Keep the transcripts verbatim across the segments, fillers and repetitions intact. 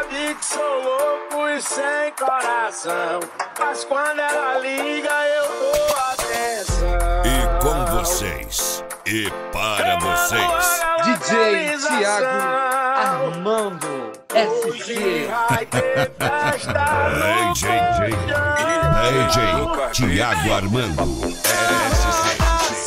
Sabe que sou louco e sem coração, mas quando ela liga eu dou atenção. E com vocês, e para vocês, D J Thiago Armando S C. D J D J Thiago Armando S C.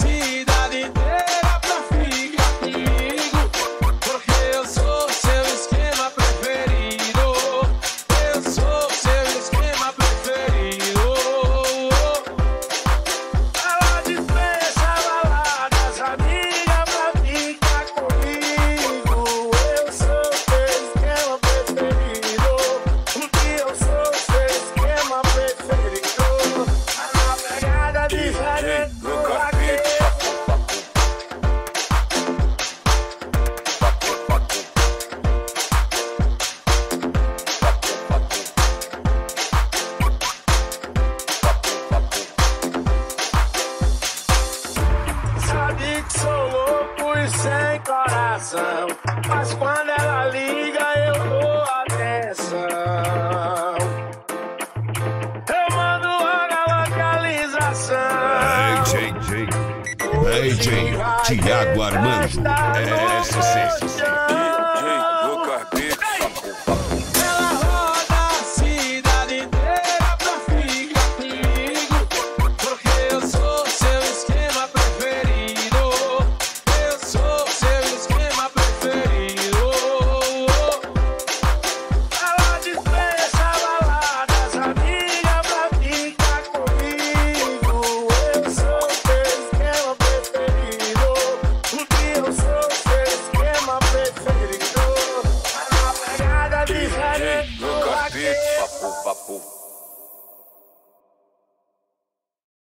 Sou louco e sem coração, mas quando ela liga eu dou atenção. Eu mando a localização. D J D J Thiago Armando S C.